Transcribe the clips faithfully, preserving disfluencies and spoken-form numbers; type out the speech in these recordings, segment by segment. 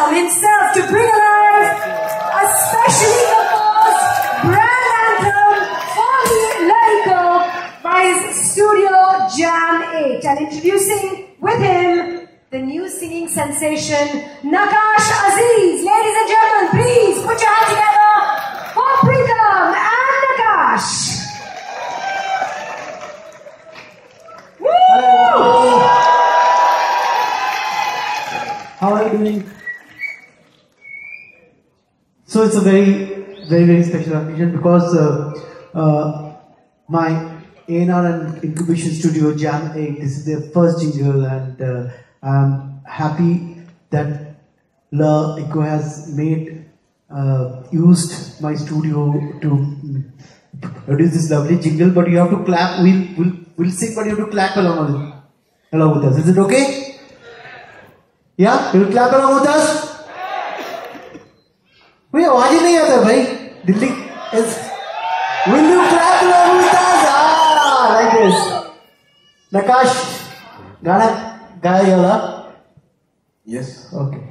upon himself to bring alive a specially composed brand anthem for Lyrical by his studio Jam eight. And introducing with him the new singing sensation Nakash Aziz. Ladies and gentlemen, please put your hands together for Preetham and Nakash. Woo! How are you doing? So it's a very, very, very special occasion because uh, uh, my A and R and incubation studio Jam eight, this is their first jingle, and uh, I'm happy that La Eco has made, uh, used my studio to produce this lovely jingle, but you have to clap. We'll, we'll, we'll sing, but you have to clap along, along with us. Is it okay? Yeah? You will clap along with us? मुझे आवाज ही नहीं आता भाई Delhi is will you clap along with us? Ah, like this. Nakash, गाना गाया ये वाला? Yes. Okay.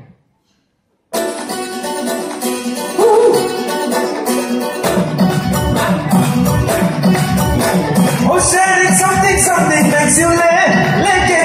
Oh, sharing something, something makes you live.